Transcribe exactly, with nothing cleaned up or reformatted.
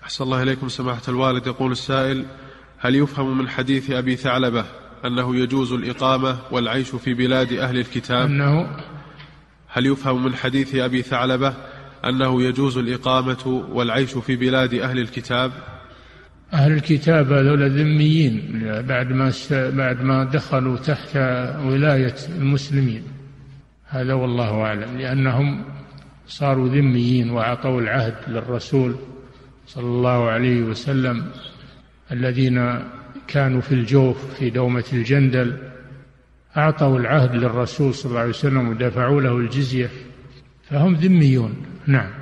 أحسن الله إليكم سماحة الوالد. يقول السائل: هل يفهم من حديث أبي ثعلبة أنه يجوز الإقامة والعيش في بلاد أهل الكتاب؟ أنه هل يفهم من حديث أبي ثعلبة أنه يجوز الإقامة والعيش في بلاد أهل الكتاب؟ أهل الكتاب هذول ذميين بعد ما بعد ما دخلوا تحت ولاية المسلمين، هذا والله أعلم، لأنهم صاروا ذميين وأعطوا العهد للرسول صلى الله عليه وسلم، الذين كانوا في الجوف في دومة الجندل أعطوا العهد للرسول صلى الله عليه وسلم ودفعوا له الجزية، فهم ذميون. نعم.